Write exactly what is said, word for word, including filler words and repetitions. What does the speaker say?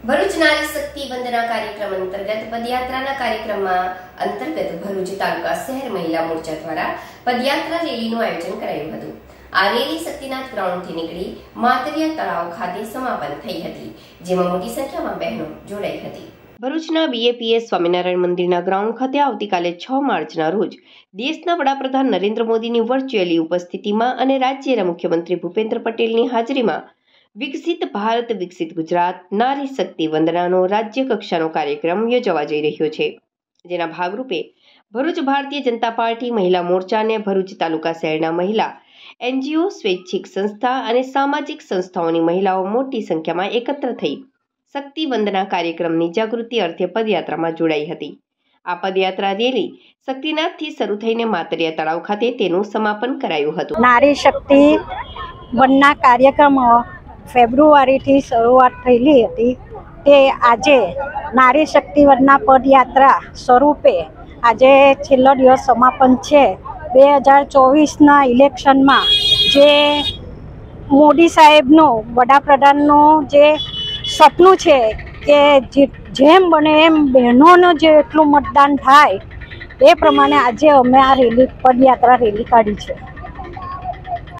ભરૂચ નારી શક્તિ વંદના કાર્યક્રમ અંતર્ગત પદયાત્રાના કાર્યક્રમમાં અંતર્ગત ભરૂચ તાલુકા શહેર મહિલા મોરચા દ્વારા પદયાત્રા રેલીનું આયોજન કરાયું હતું। આ રેલી શક્તિનાથ ગ્રાઉન્ડથી નીકળી માતરિયા તળાવ ખાતે સમાપન થઈ હતી, જેમાં મોટી સંખ્યામાં બહેનો જોડાઈ હતી। ભરૂચના બીએપીએસ સ્વામિનારાયણ મંદિરના ગ્રાઉન્ડ ખાતે આવતીકાલે છ માર્ચના રોજ દેશના વડાપ્રધાન નરેન્દ્ર મોદીની વર્ચ્યુઅલી ઉપસ્થિતિમાં અને રાજ્યના મુખ્યમંત્રી ભૂપેન્દ્ર પટેલની હાજરીમાં વિકસિત ભારત વિકસિત ગુજરાત નારી શક્તિ વંદનાનો રાજ્ય કક્ષાનો કાર્યક્રમ યોજવા જઈ રહ્યો છે, જેના ભાગરૂપે ભરૂચ ભારતીય જનતા પાર્ટી મહિલા મોરચા અને ભરૂચ તાલુકા શહેરના મહિલા એનજીઓ, સ્વૈચ્છિક સંસ્થા અને સામાજિક સંસ્થાઓની મહિલાઓ મોટી સંખ્યામાં એકત્ર થઈ શક્તિ વંદના કાર્યક્રમની જાગૃતિ અર્થે પદયાત્રામાં જોડાઈ હતી। આ પદયાત્રા રેલી શક્તિનાથથી શરૂ થઈને માતરિયા તળાવ ખાતે તેનું સમાપન કરાયું હતું। નારી શક્તિ વંદના કાર્યક્રમ ફેબ્રુઆરીથી શરૂઆત થયેલી હતી, તે આજે નારી શક્તિ વંદના પદયાત્રા સ્વરૂપે આજે છેલ્લો દિવસ સમાપન છે। બે હજાર ચોવીસના ઇલેક્શનમાં જે મોદી સાહેબનું વડાપ્રધાનનું જે સપનું છે કે જેમ બને એમ બહેનોનું જેટલું મતદાન થાય એ પ્રમાણે આજે અમે આ રેલી પદયાત્રા રેલી કાઢી છે।